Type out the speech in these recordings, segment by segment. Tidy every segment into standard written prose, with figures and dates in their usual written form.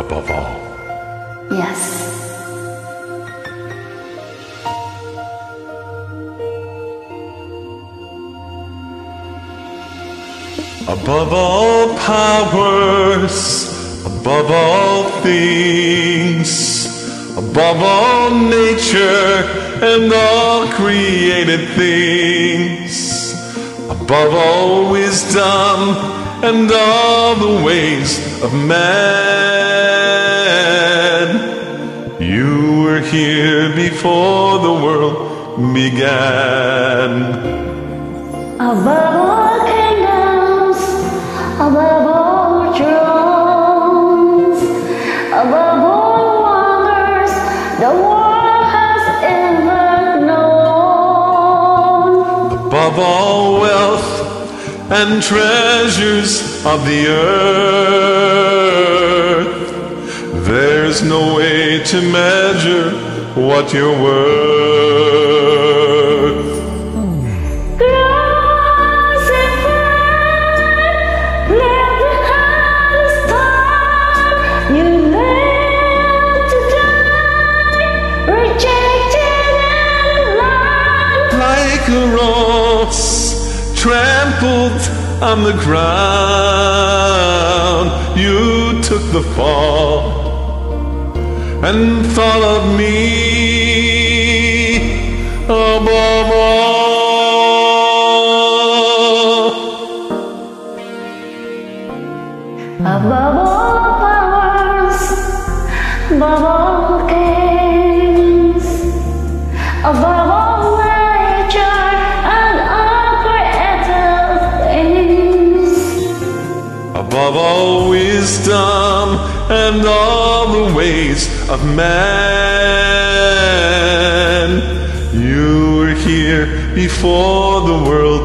above all. Yes. Above all powers, above all things, above all nature and all created things, above all wisdom and all the ways of man, you were here before the world began. Above all kingdoms, above all thrones, above all wonders the world has ever known, above all wealth and treasures of the earth, there's no way to measure what you're worth. Crucified, left behind the storm, you lived to die, rejected and alive. Like a rose trampled on the ground, you took the fall and thought of me above all. Above all powers, above all kings, above all nature and all created things, above all wisdom and all the ways of man, you were here before the world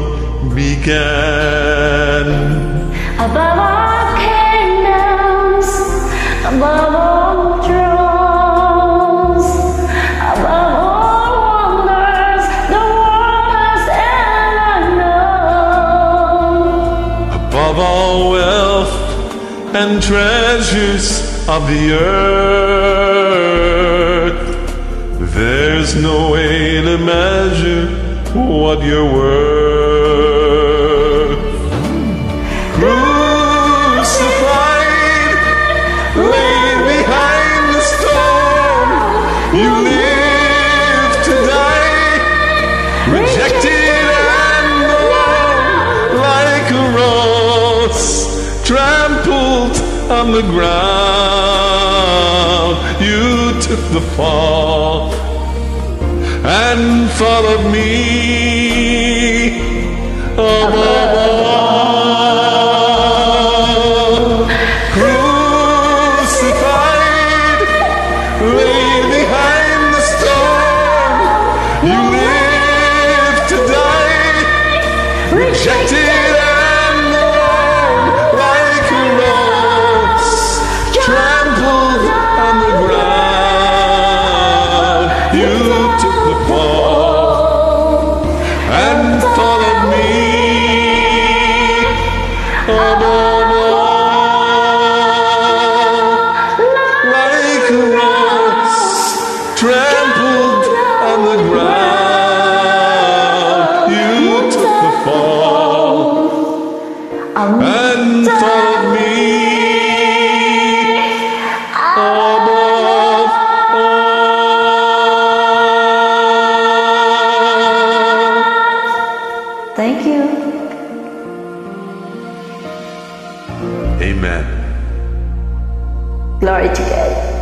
began. above all kingdoms, above all thrones, above all wonders the world has ever known, Above all wealth and treasures of the earth, there's no way to measure what you're worth. Crucified, laid behind the stone, you live to die, rejected and alone, like a rose trampled on the ground. You took the fall and thought of me above all. Crucified, laid behind the stone, you live to die, rejected and alone, like a rose trampled on the ground. You took the fall and thought of me above all. Like a rose trampled on the ground, you took the fall and thought of me above all. Thank you. Amen. Glory to God.